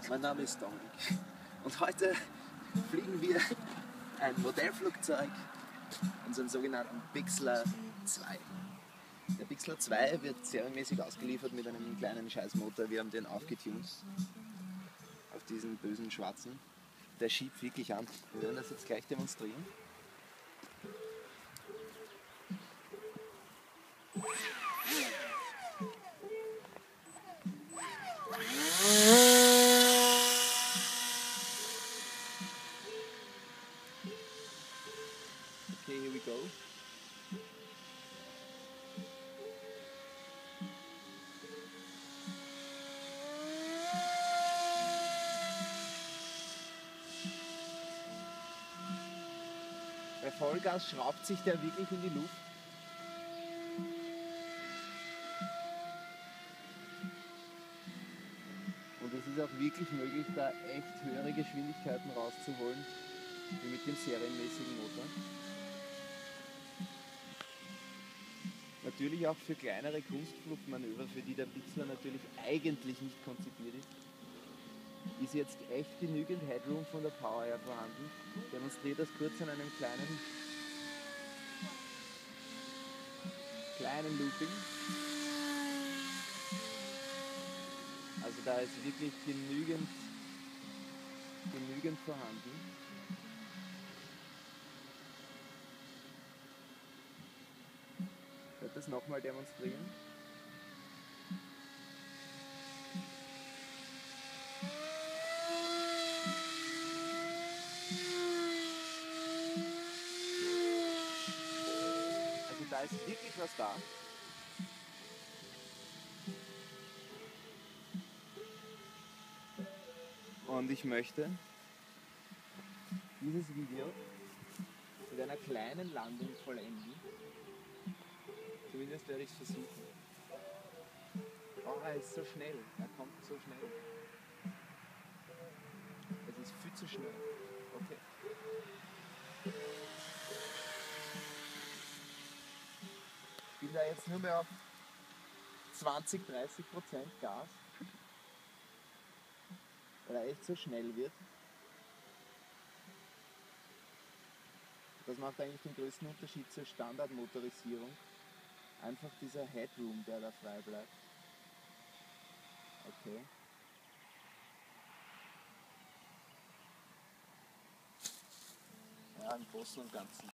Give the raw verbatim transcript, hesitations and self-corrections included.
Mein Name ist Dominik und heute fliegen wir ein Modellflugzeug, unseren sogenannten Bixler zwei. Der Bixler zwei wird serienmäßig ausgeliefert mit einem kleinen Scheißmotor. Wir haben den aufgetunt auf diesen bösen Schwarzen. Der schiebt wirklich an. Wir werden das jetzt gleich demonstrieren. Okay, here we go. Bei Vollgas schraubt sich der wirklich in die Luft. Und es ist auch wirklich möglich, da echt höhere Geschwindigkeiten rauszuholen, wie mit dem serienmäßigen Motor. Natürlich auch für kleinere Kunstflugmanöver, für die der Bixler natürlich eigentlich nicht konzipiert ist, ist jetzt echt genügend Headroom von der Power her vorhanden. Ich demonstriere das kurz an einem kleinen, kleinen Looping. Also da ist wirklich genügend, genügend vorhanden. Ich werde das nochmal demonstrieren. Also da ist wirklich was da. Und ich möchte dieses Video mit einer kleinen Landung vollenden. Zumindest werde ich es versuchen. Oh, er ist so schnell. Er kommt so schnell. Es ist viel zu schnell. Okay. Ich bin da jetzt nur mehr auf zwanzig, dreißig Prozent Gas, weil er echt so schnell wird. Das macht eigentlich den größten Unterschied zur Standardmotorisierung. Einfach dieser Headroom, der da frei bleibt. Okay. Ja, im Großen und Ganzen.